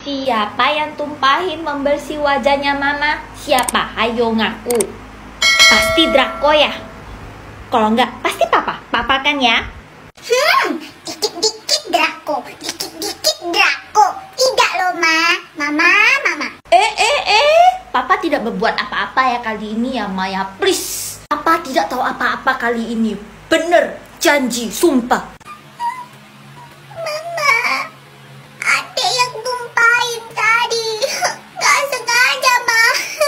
Siapa yang tumpahin membersih wajahnya Mama? Siapa? Ayo ngaku. Pasti Draco ya? Kalau enggak, pasti Papa. Papa kan ya? Dikit-dikit Draco. Dikit-dikit Draco. Tidak loh, Mama. Mama. Papa tidak berbuat apa-apa ya kali ini ya, Maya. Please. Papa tidak tahu apa-apa kali ini. Bener, janji, sumpah. Adek yang tumpahin tadi. Gak sengaja, Ma.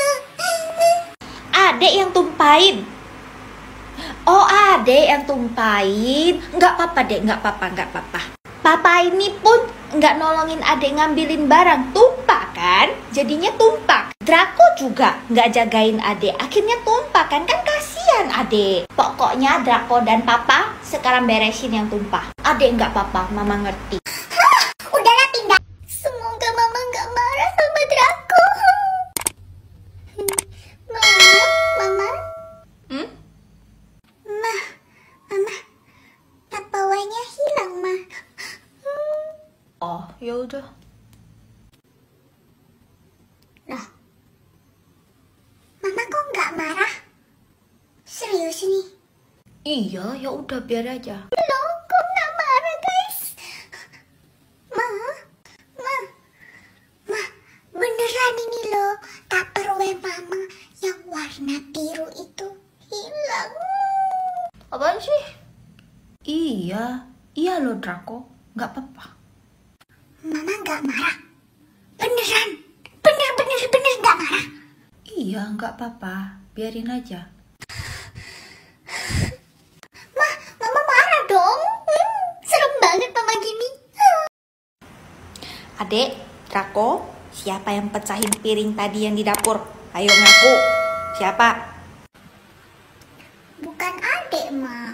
Adek yang tumpahin. Oh, adek yang tumpahin. Nggak apa-apa, Dek. Nggak apa-apa. Papa ini pun nggak nolongin adek ngambilin barang. Tumpah kan? Jadinya tumpah. Draco juga nggak jagain adek. Akhirnya tumpah kan? Kan kasihan adek. Pokoknya Draco dan Papa sekarang beresin yang tumpah. Adek nggak apa-apa, Mama ngerti. Udahlah, pindah. Semoga Mama gak marah sama Draco. Mama. Mama. Papawanya hilang, Ma. Oh, ya udah. Loh. Mama kok gak marah? Serius nih? Iya, ya udah biar aja. Loh, kok gak marah, guys? Ma, beneran ini loh. Tupperware Mama yang warna biru itu hilang. Apaan sih? Iya loh Draco, nggak apa-apa. Mama gak marah? Beneran? Bener gak marah? Iya, nggak apa-apa, biarin aja. Mama marah dong. Serem banget Mama gini. Adek, Draco, siapa yang pecahin piring tadi yang di dapur? Ayo ngaku, siapa? Bukan adek, Ma.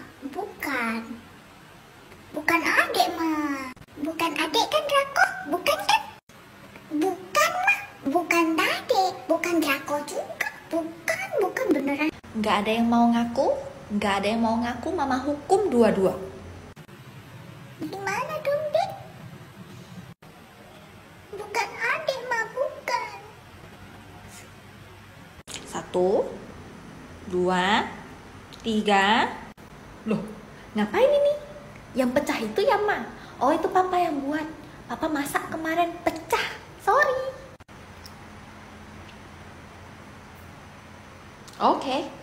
Bukan adek, Ma. Bukan adek kan, Draco? Bukan kan? Bukan, Ma. Bukan adek. Bukan Draco juga. Bukan beneran. Nggak ada yang mau ngaku? Nggak ada yang mau ngaku, Mama hukum dua-dua. Gimana dong, Dek? Bukan adek, Ma. Bukan. 1, 2, 3. Loh, ngapain ini? Yang pecah itu ya, Ma? Oh, itu Papa yang buat. Papa masak kemarin pecah. Sorry. Oke.